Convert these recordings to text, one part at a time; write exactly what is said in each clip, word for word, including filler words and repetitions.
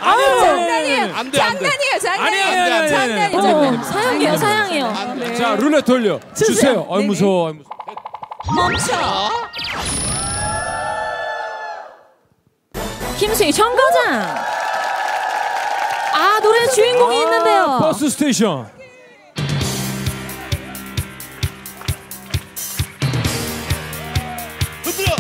아니에요. 장난이에요. 안 돼, 장난이에요. 장난이에요. 아니, 아니, 아니, 장난이에요. 아니, 장난. 아니. 사양이에요, 사양이에요. 네. 자, 룰렛 돌려 주세요. 주세요. 어이 네네. 무서워. 어이 무서워. 멈춰. 김수희 정거장. 아, 노래 주인공이 아, 있는데요. 버스 스테이션. 흔들어.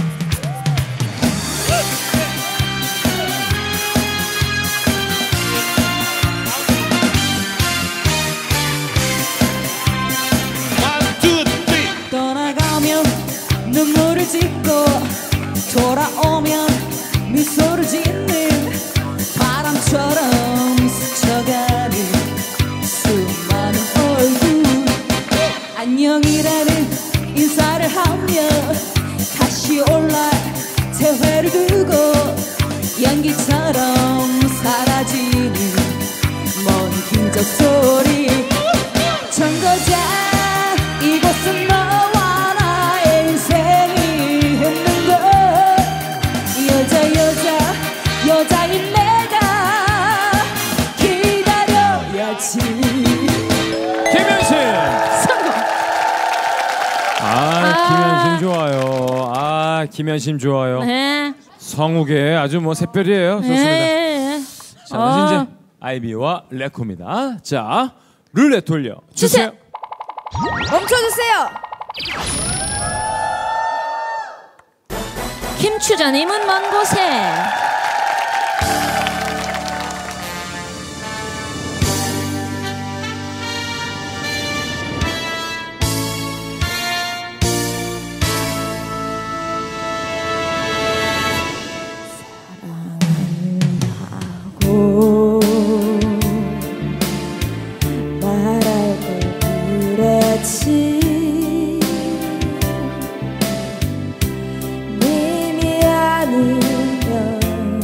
One, two, three. 떠나가면 눈물을 짓고 돌아오면 미소를 짓는 바람처럼 스쳐가는 수많은 얼굴. 안녕이라는 인사를 하며 다시 올라 재회를 두고 연기처럼 사라지는 먼 흔적 소리. 정거장 이곳은 너와 나의 인생이 있는 것. 여자 여자 여자인 내가 기다려야지. 김현신. 성공. 아, 김현신 좋아요. 아, 김현신 좋아요. 네. 성욱의 아주 뭐 샛별이에요. 좋습니다. 네. 자, 어. 다시 이제 아이비와 레코입니다. 자, 룰렛 돌려 주세요. 주세요. 멈춰주세요. 김추자님은 먼 곳에. 오, 말할 걸 그랬지. 님이 아니면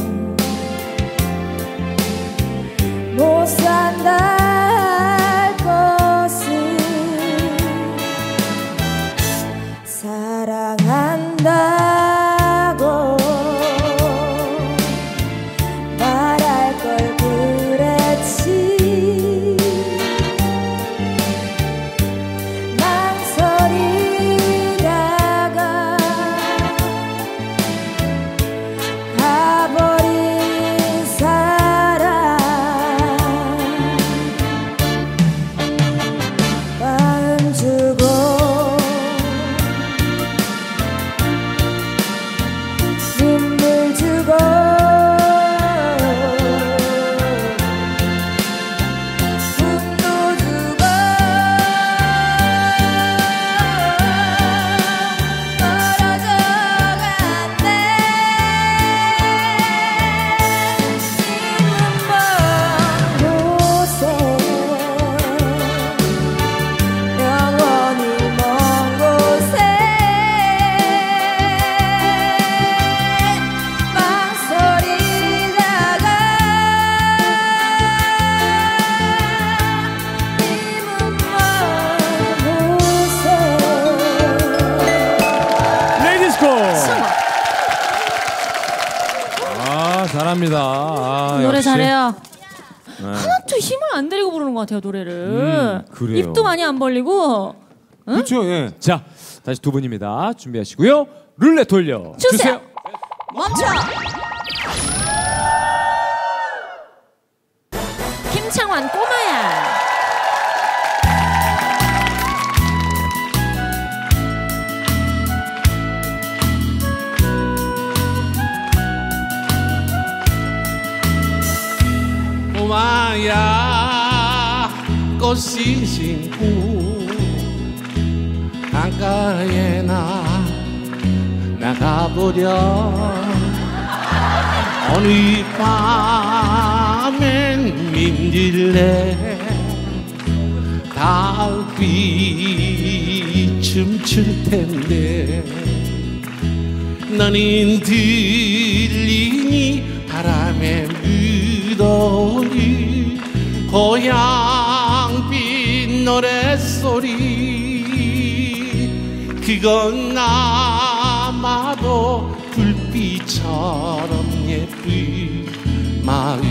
못 산다 할 것을 사랑한다고 말할 걸 그랬지. 망설이다가 가버린 사람 마음 주고 눈물 주고 꿈도 주고 멀어져간대. 있는 먼 곳에 영원히 먼 곳에 망설이다가 님은 먼 곳에. 레이디스코. 성공. 아, 잘합니다. 아, 노래 역시. 잘해요. 네. 하나도 힘을 안 들이고 부르는 것 같아요, 노래를. 음, 그래요. 입도 많이 안 벌리고. 그렇죠. 예. 자, 다시 두 분입니다. 준비하시고요. 룰렛 돌려 주세요. 멈춰. 김창완 꼬마야. 꼬마야 꽃이 신고 강가에 나 나가보려. 어느 밤엔 민들레 달빛 춤출 텐데 너는 들리니 바람에 묻어니 고향빛 노랫소리. 그건 아마도 불빛처럼 예쁜 마음